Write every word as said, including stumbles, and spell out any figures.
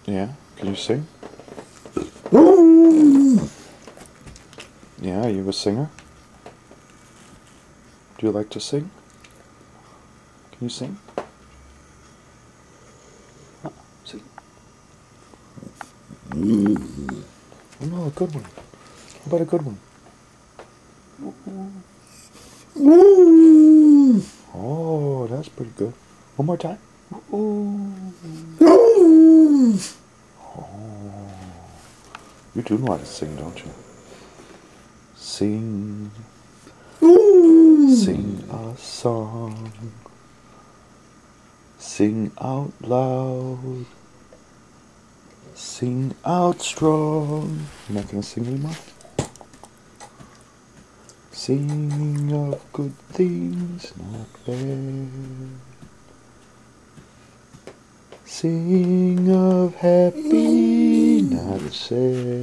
Yeah? Can you sing? Yeah, are you a singer? Do you like to sing? Can you sing? Huh, sing. Oh no, a good one. How about a good one? Oh, that's pretty good. One more time. Oh, you do know how to sing, don't you? Sing, sing a song, sing out loud, sing out strong. You're not gonna sing anymore? Sing of good things, not bad. Sing of happy, not sad.